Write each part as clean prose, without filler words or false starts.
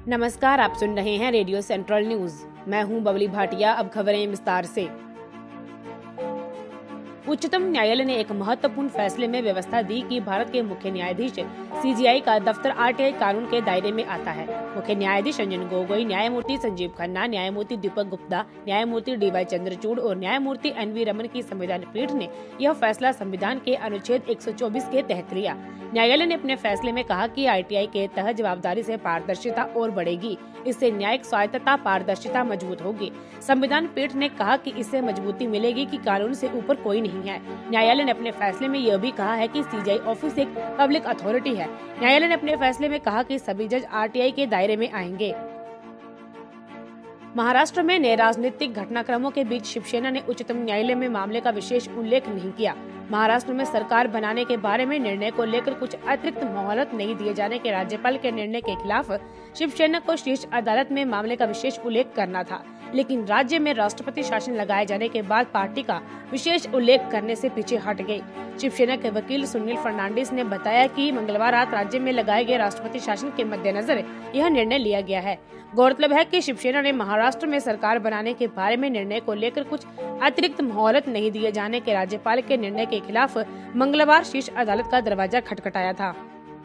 नमस्कार, आप सुन रहे हैं रेडियो सेंट्रल न्यूज। मैं हूं बबली भाटिया। अब खबरें विस्तार से। उच्चतम न्यायालय ने एक महत्वपूर्ण फैसले में व्यवस्था दी कि भारत के मुख्य न्यायाधीश सीजीआई का दफ्तर आरटीआई कानून के दायरे में आता है। मुख्य न्यायाधीश रंजन गोगोई, न्यायमूर्ति संजीव खन्ना, न्यायमूर्ति दीपक गुप्ता, न्यायमूर्ति डीवाई चंद्रचूड़ और न्यायमूर्ति एनवी रमन की संविधान पीठ ने यह फैसला संविधान के अनुच्छेद 124 के तहत लिया। न्यायालय ने अपने फैसले में कहा कि आरटीआई के तहत जवाबदारी से पारदर्शिता और बढ़ेगी। इससे न्यायिक स्वायत्तता, पारदर्शिता मजबूत होगी। संविधान पीठ ने कहा कि इससे मजबूती मिलेगी कि कानून से ऊपर कोई नहीं है। न्यायालय ने अपने फैसले में यह भी कहा है कि सीजीआई ऑफिस एक पब्लिक अथॉरिटी है। न्यायालय ने अपने फैसले में कहा कि सभी जज आरटीआई के दायरे में आएंगे। महाराष्ट्र में नए राजनीतिक घटनाक्रमों के बीच शिवसेना ने उच्चतम न्यायालय में मामले का विशेष उल्लेख नहीं किया। महाराष्ट्र में सरकार बनाने के बारे में निर्णय को लेकर कुछ अतिरिक्त मोहलत नहीं दिए जाने के राज्यपाल के निर्णय के खिलाफ शिवसेना को शीर्ष अदालत में मामले का विशेष उल्लेख करना था, लेकिन राज्य में राष्ट्रपति शासन लगाए जाने के बाद पार्टी का विशेष उल्लेख करने से पीछे हट गई। शिवसेना के वकील सुनील फर्नांडिस ने बताया कि मंगलवार रात राज्य में लगाए गए राष्ट्रपति शासन के मद्देनजर यह निर्णय लिया गया है। गौरतलब है कि शिवसेना ने महाराष्ट्र में सरकार बनाने के बारे में निर्णय को लेकर कुछ अतिरिक्त मोहलत नहीं दिए जाने के राज्यपाल के निर्णय के खिलाफ मंगलवार शीर्ष अदालत का दरवाजा खटखटाया था।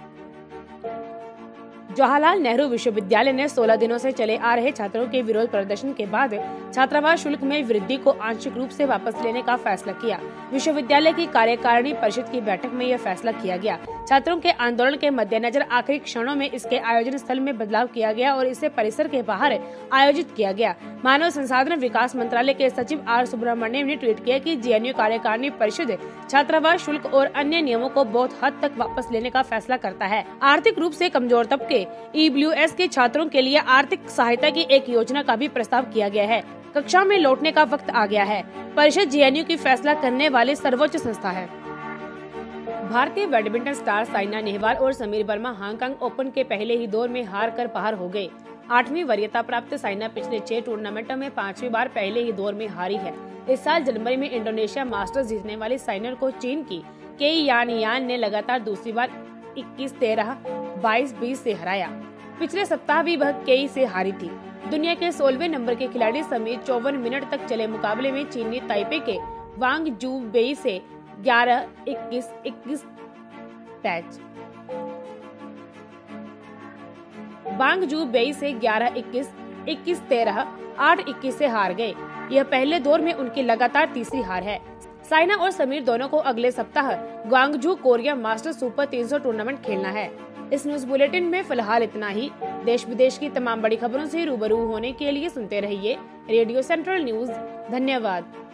जवाहरलाल नेहरू विश्वविद्यालय ने 16 दिनों से चले आ रहे छात्रों के विरोध प्रदर्शन के बाद छात्रावास शुल्क में वृद्धि को आंशिक रूप से वापस लेने का फैसला किया। विश्वविद्यालय की कार्यकारिणी परिषद की बैठक में यह फैसला किया गया। छात्रों के आंदोलन के मद्देनजर आखिरी क्षणों में इसके आयोजन स्थल में बदलाव किया गया और इसे परिसर के बाहर आयोजित किया गया। मानव संसाधन विकास मंत्रालय के सचिव आर सुब्रमण्यम ने ट्वीट किया कि जेएनयू कार्यकारिणी परिषद छात्रावास शुल्क और अन्य नियमों को बहुत हद तक वापस लेने का फैसला करता है। आर्थिक रूप से कमजोर तबके ईडब्ल्यूएस के छात्रों के लिए आर्थिक सहायता की एक योजना का भी प्रस्ताव किया गया है। कक्षा में लौटने का वक्त आ गया है। परिषद जेएनयू की फैसला करने वाली सर्वोच्च संस्था है। भारतीय बैडमिंटन स्टार साइना नेहवाल और समीर वर्मा हांगकांग ओपन के पहले ही दौर में हार कर बाहर हो गए। 8वीं वरीयता प्राप्त साइना पिछले 6 टूर्नामेंटों में 5वीं बार पहले ही दौर में हारी है। इस साल जनवरी में इंडोनेशिया मास्टर्स जीतने वाली साइना को चीन की केई यान ने लगातार दूसरी बार 21-13, 22-20 से हराया। पिछले सप्ताह भी वह केई से हारी थी। दुनिया के 16वें नंबर के खिलाड़ी समीर 54 मिनट तक चले मुकाबले में चीनी ताइपे के वांग जू बेई से 11-21, 21 टैच वांग जू बेई से 11-21, 21-13, 8-21 से हार गए। यह पहले दौर में उनकी लगातार तीसरी हार है। साइना और समीर दोनों को अगले सप्ताह Gwangju Korea Masters super 300 tournament खेलना है। इस न्यूज बुलेटिन में फिलहाल इतना ही। देश विदेश की तमाम बड़ी खबरों से रूबरू होने के लिए सुनते रहिए रेडियो सेंट्रल न्यूज। धन्यवाद।